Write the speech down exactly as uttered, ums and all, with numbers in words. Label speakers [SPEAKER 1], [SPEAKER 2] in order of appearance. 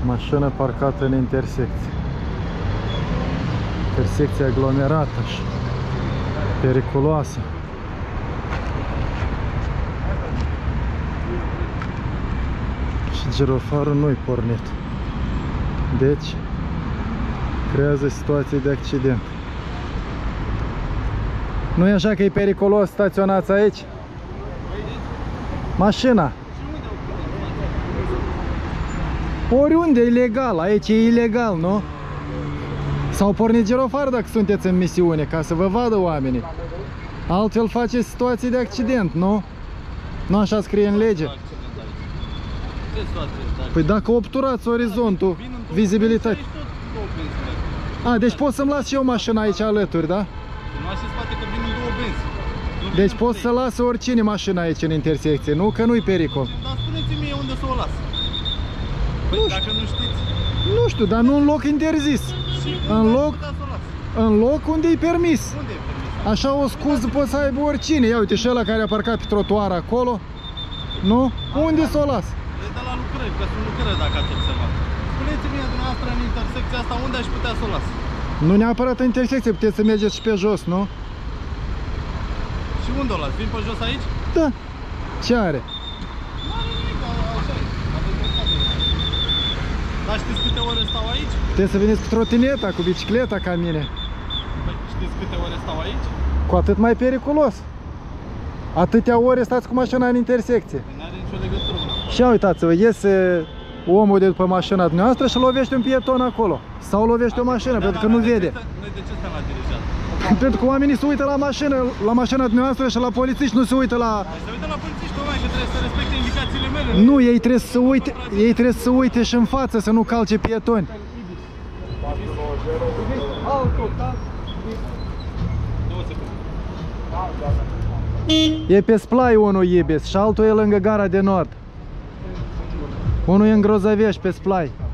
[SPEAKER 1] Mașină parcată în intersecție. Intersecție aglomerată și periculoasă. Și girofarul nu-i pornit. Deci creează situații de accident. Nu e așa că e periculos staționați aici? Mașina. Oriunde e ilegal, aici e ilegal, nu? Sau porniți girofar dacă sunteți în misiune, ca să vă vadă oamenii. Altfel faceți situații de accident, nu? Nu așa scrie în lege? Păi dacă obturați orizontul, vizibilitate. A, deci pot să-mi las și eu mașina aici alături, da? Deci pot să lasă oricine mașina aici în intersecție, nu? Că nu-i pericol.
[SPEAKER 2] Dar spuneți-mi unde să o las. Păi nu dacă nu știți. Nu
[SPEAKER 1] știu, dar nu în loc interzis. În loc, în loc unde e permis.
[SPEAKER 2] Unde e permis?
[SPEAKER 1] Așa o scuză poate să aibă oricine. Ia uite și ăla care a parcat pe trotuar acolo. Nu? Unde să o las?
[SPEAKER 2] E de la lucrări, că sunt lucrări dacă ați observat. Spuneți-mi dumneavoastră în intersecția asta unde aș putea să o las?
[SPEAKER 1] Nu neapărat în intersecție, puteți să mergeți și pe jos, nu?
[SPEAKER 2] Și unde o las? Vin pe jos aici?
[SPEAKER 1] Da. Ce are?
[SPEAKER 2] Nu are nimic, așa e. Dar știți câte ore stau aici?
[SPEAKER 1] Puteți să veniți cu trotineta, cu bicicleta ca mine.
[SPEAKER 2] Păi, știți câte ore stau aici?
[SPEAKER 1] Cu atât mai periculos. Atâtea ore stați cu mașina în intersecție.
[SPEAKER 2] Păi n-are nicio legătură.
[SPEAKER 1] Și uitați-vă, iese omul de după mașina dumneavoastră și lovește un pieton acolo. Sau lovește o mașină, pentru că nu vede.
[SPEAKER 2] Noi de ce stăm la dirijat?
[SPEAKER 1] Pentru că oamenii se uită la mașină, la mașina dumneavoastră și la polițiști, nu se uită la...
[SPEAKER 2] Se uită la polițiști, oameni, că trebuie să respecte indicațiile mele.
[SPEAKER 1] Nu, ei trebuie să uite, ei trebuie să uite și în față, să nu calce pietoni. E pe Splai unul Ibis și altul e lângă gara de nord. Unul e în Grozavești pe Splai.